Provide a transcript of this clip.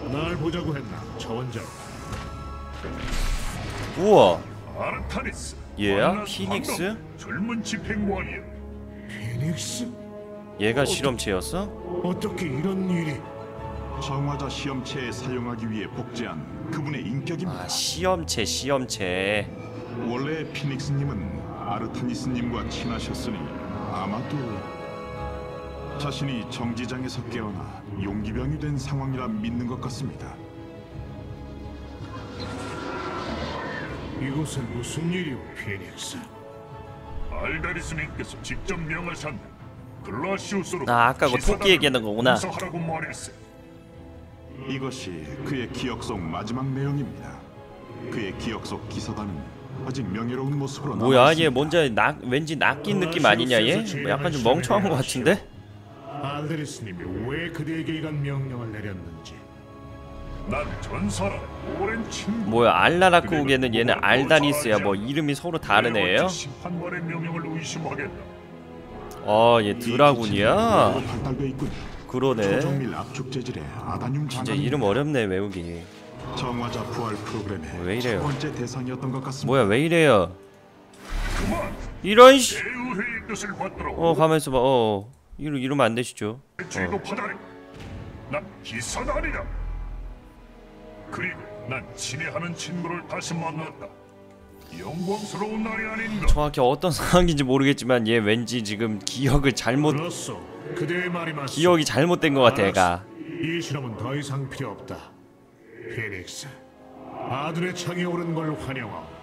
날 보자고 했나, 차원장. 우와, 아르타니스. 얘야? 피닉스? 젊은 집행관이야. 피닉스? 얘가 실험체였어? 어떻게 이런 일이? 정화자 시험체에 사용하기 위해 복제한 그분의 인격입니다. 아, 시험체. 원래 피닉스님은 아르타니스님과 친하셨으니 아마도 자신이 정지장에서 깨어나 용기병이 된 상황이라 믿는 것 같습니다. 이곳은 무슨 일이오, 피닉스? 알다리스님께서 직접 명하신 글라시우스로 아, 아까 그 토끼 얘기하는 거구나. 하라고 말했어. 이것이 그의 기억 속 마지막 내용입니다. 그의 기억 속 기사단은 아직 명예로운 모습으로 뭐야, 남아있습니다. 얘 뭔지 왠지 낚인 느낌 아니냐 얘? 뭐 약간 좀 멍청한 것 같은데? 알다리스님이 왜 그대에게 이런 명령을 내렸는지. 난 전사라 오랜 친구. 뭐야, 알라라쿠게는 얘는 알다리스야. 뭐 이름이 서로 다른 애예요? 심판관의 명령을 의심하겠다. 얘 드라군이야? 발달돼 있군요. 그러네. 초정밀 압축 재질의 아다늄 진짜 장갑입니다. 이름 어렵네 외우기. 정화자 부활 프로그램의 왜 이래요? 첫 번째 대상이었던 것 같습니다. 뭐야, 왜 이래요? 그만. 이런 씨. 제의회의 뜻을 받들어. 가만있어 봐. 이러면 안 되시죠. 죄도 받아내. 난 기사단이다. 그리고 난 친애하는 친구를 다시 만났다. 영광스러운 날이 아닌가. 정확히 어떤 상황인지 모르겠지만 얘 왠지 지금 기억이 그렇소. 그대의 말이 맞소. 기억이 잘못된 것 같아 얘가. 이 실험은 더 이상 필요 없다. 피닉스, 아들의 창에 오른 걸 환영하오.